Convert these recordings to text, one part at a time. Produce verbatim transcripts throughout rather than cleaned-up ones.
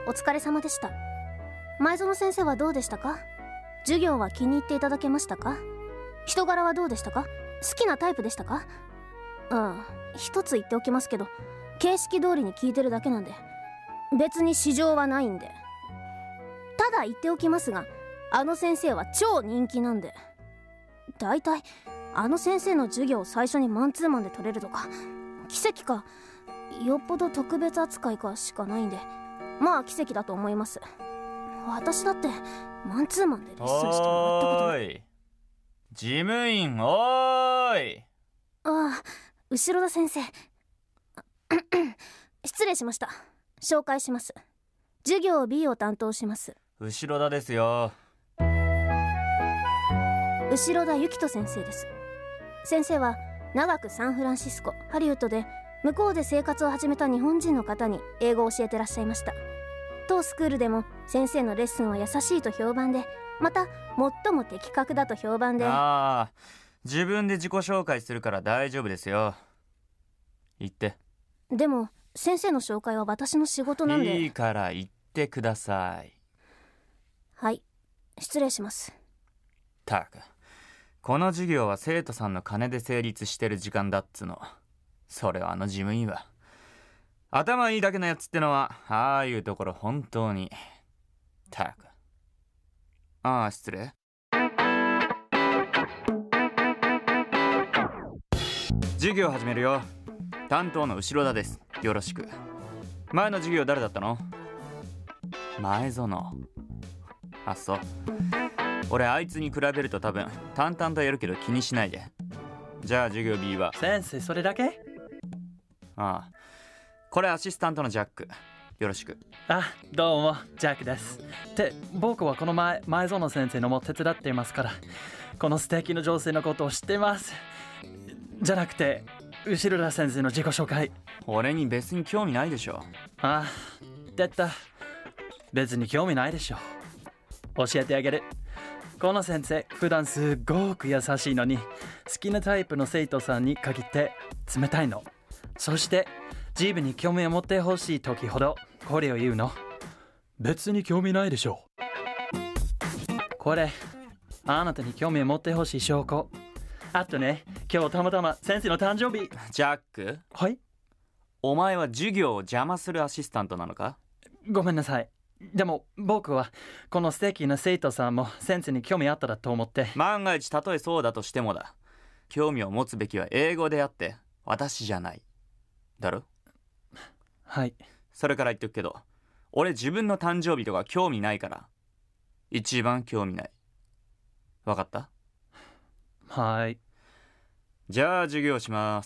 お疲れ様でした。前園先生はどうでしたか？授業は気に入っていただけましたか？人柄はどうでしたか？好きなタイプでしたか？うん、一つ言っておきますけど、形式通りに聞いてるだけなんで、別に市場はないんで。ただ言っておきますが、あの先生は超人気なんで。だいたいあの先生の授業を最初にマンツーマンで取れるとか奇跡かよっぽど特別扱いかしかないんで、まあ奇跡だと思います。私だってマンツーマンでレッスンしてもらったことない。 おーい、事務員、おーい。 ああ、後ろ田先生失礼しました。紹介します。授業 B を担当します。 後ろ田ですよ。 後ろ田幸人先生です。先生は長くサンフランシスコ、ハリウッドで向こうで生活を始めた日本人の方に英語を教えてらっしゃいました。当スクールでも先生のレッスンは優しいと評判で、また最も的確だと評判で。 ああ、自分で自己紹介するから大丈夫ですよ。言って。 でも先生の紹介は私の仕事なんで。 いいから言ってください。 はい、失礼します。 たく、この授業は生徒さんの金で成立してる時間だっつの。それをあの事務員は頭いいだけのやつってのはああいうところ本当に。たく、ああ失礼。授業始めるよ。担当の後ろ田です。よろしく。前の授業誰だったの？前園。あ、そう。俺あいつに比べると多分淡々とやるけど気にしないで。じゃあ授業 B は。 先生それだけ？ ああ、これアシスタントのジャック。よろしく。 あ、どうもジャックです。って僕はこの前前園先生のも手伝っていますから、この素敵な女性のことを知ってます。じゃなくて後ろ田先生の自己紹介。 俺に別に興味ないでしょ。 あ、出た。別に興味ないでしょ。教えてあげる。この先生普段すごく優しいのに、好きなタイプの生徒さんに限って冷たいの。そして自分に興味を持ってほしい時ほどこれを言うの。別に興味ないでしょ。これあなたに興味を持ってほしい証拠。あとね、今日たまたま先生の誕生日。 ジャック、 はい。 お前は授業を邪魔するアシスタントなのか？ ごめんなさい。でも僕はこの素敵な生徒さんも先生に興味あったらと思って。 万が一たとえそうだとしてもだ。興味を持つべきは英語であって私じゃないだろ？ はい。 それから言っておくけど、俺自分の誕生日とか興味ないから。一番興味ない。わかった？ はい。 じゃあ授業します。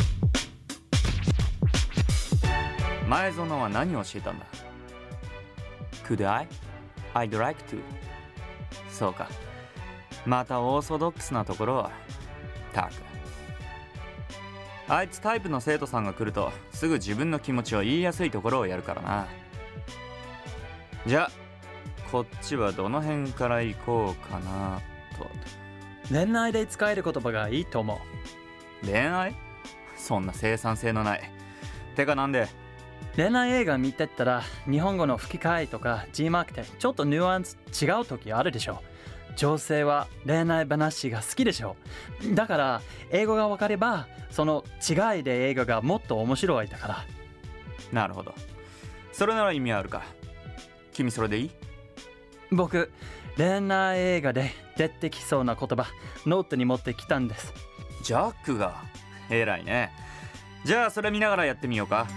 前園は何を教えたんだ？ Could I? I'd like to. そうか。またオーソドックスなところは。たく。あいつタイプの生徒さんが来るとすぐ自分の気持ちを言いやすいところをやるからな。じゃあこっちはどの辺から行こうかなと。 恋愛で使える言葉がいいと思う。 恋愛？そんな生産性のない。てかなんで？ 恋愛映画見てったら日本語の吹き替えとか字幕でちょっとニュアンス違う時あるでしょ。女性は恋愛話が好きでしょ。だから英語が分かればその違いで映画がもっと面白いだから。 なるほど。それなら意味あるか。君それでいい？ 僕恋愛映画で出てきそうな言葉ノートに持ってきたんです。 ジャックが偉いね。じゃあそれ見ながらやってみようか。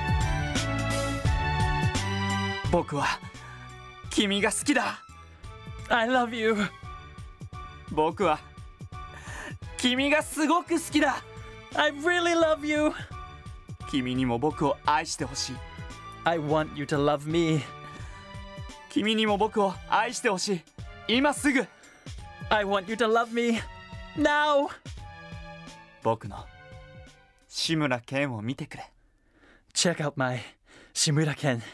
僕は君が好きだ。 I love you。 僕は君がすごく好きだ。 I really love you。 君にも僕を愛してほしい。 I want you to love me。 君にも僕を愛してほしい。今すぐ。 I want you to love me now。 僕の志村けんを見てくれ。 Check out my 志村けん。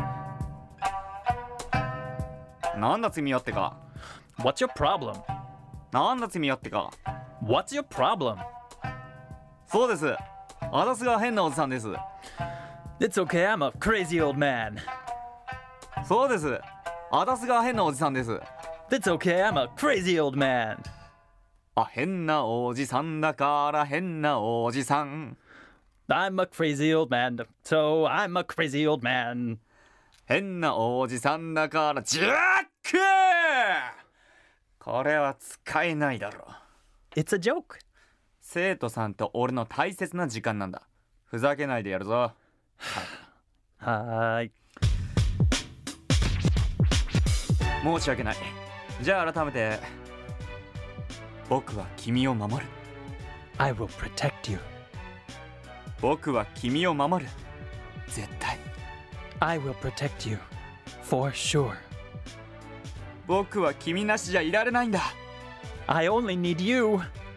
なんだ罪よってか。 What's your problem？ なんだ罪よってか。 What's your problem？ そうです。私が変なおじさんです。 It's okay, I'm a crazy old man。 そうです。あたすが変なおじさんです。 That's okay, I'm a crazy old man. あ、変なおじさんだから変なおじさん。 I'm a crazy old man, so I'm a crazy old man. 変なおじさんだからジャック。これは使えないだろう。 It's a joke. 生徒さんと俺の大切な時間なんだ。ふざけないでやるぞ。 はーい。 申し訳ない。じゃあ改めて、僕は君を守る。 I will protect you. 僕は君を守る。絶対。 I will protect you. For sure. 僕は君なしじゃいられないんだ。 I only need you.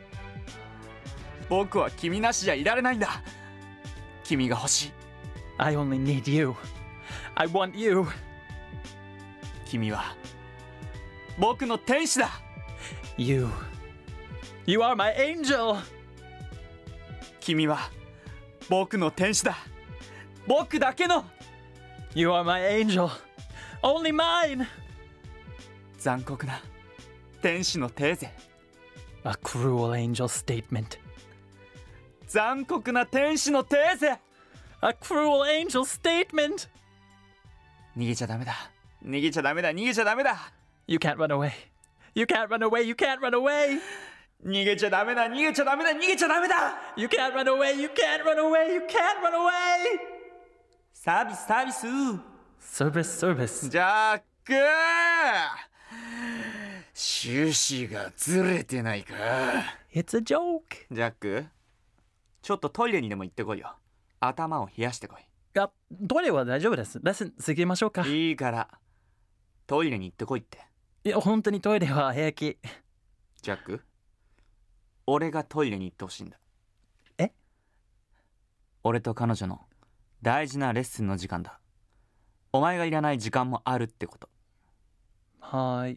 僕は君なしじゃいられないんだ。君が欲しい。 I only need you. I want you. 君は僕の天使だ。 You. You are my angel. 君は僕の天使だ。僕だけの。 You are my angel. Only mine. 残酷な天使のテーゼ。 A cruel angel statement. 残酷な天使のテーゼ。 A cruel angel statement. 逃げちゃダメだ。逃げちゃダメだ。逃げちゃダメだ。 You can't run away. You can't run away. You can't run away. 逃げちゃダメだ。逃げちゃダメだ。逃げちゃダメだ。 You can't run away. You can't run away. You can't run away. サービスサービス。 Service, service. ジャック。趣旨がずれてないか。 It's a joke. ジャック、ちょっとトイレにでも行ってこいよ。頭を冷やしてこい。 あ、トイレは大丈夫です。レッスン続けましょうか。 いいからトイレに行ってこいって。 いや、本当にトイレは平気。 ジャック、俺がトイレに行ってほしいんだ。 え？ 俺と彼女の大事なレッスンの時間だ。お前がいらない時間もあるってこと。 はーい。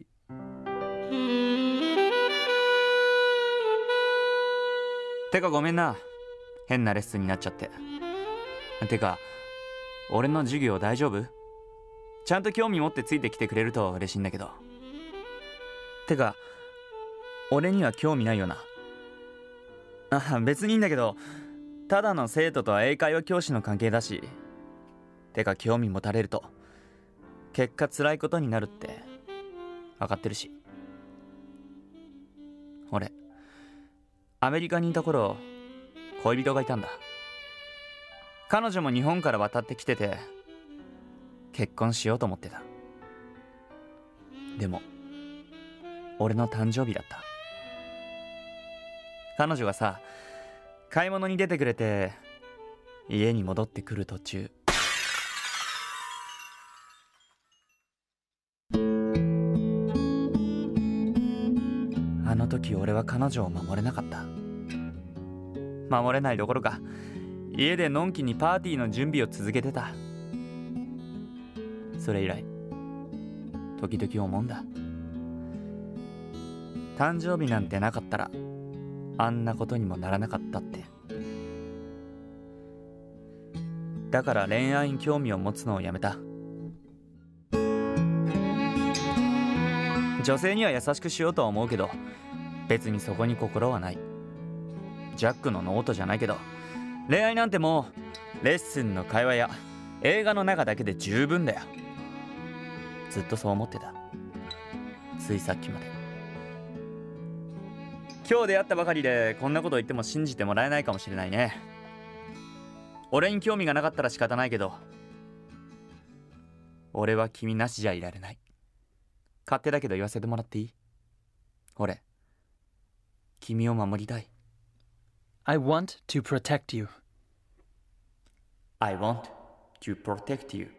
てかごめんな、変なレッスンになっちゃって。てか俺の授業大丈夫？ちゃんと興味持ってついてきてくれると嬉しいんだけど。てか俺には興味ないよな。あ、別にいいんだけど、ただの生徒とは英会話教師の関係だし。てか興味持たれると結果辛いことになるって分かってるし。俺アメリカにいた頃恋人がいたんだ。彼女も日本から渡ってきてて結婚しようと思ってた。でも俺の誕生日だった。彼女がさ、買い物に出てくれて家に戻ってくる途中、あの時俺は彼女を守れなかった。守れないどころか家でのんきにパーティーの準備を続けてた。それ以来時々思うんだ。誕生日なんてなかったらあんなことにもならなかったって。だから恋愛に興味を持つのをやめた。女性には優しくしようとは思うけど別にそこに心はない。ジャックのノートじゃないけど恋愛なんてもうレッスンの会話や映画の中だけで十分だよ。ずっとそう思ってた。ついさっきまで。今日出会ったばかりでこんなこと言っても信じてもらえないかもしれないね。俺に興味がなかったら仕方ないけど俺は君なしじゃいられない。勝手だけど言わせてもらっていい？俺君を守りたい。 I want to protect you. I want to protect you.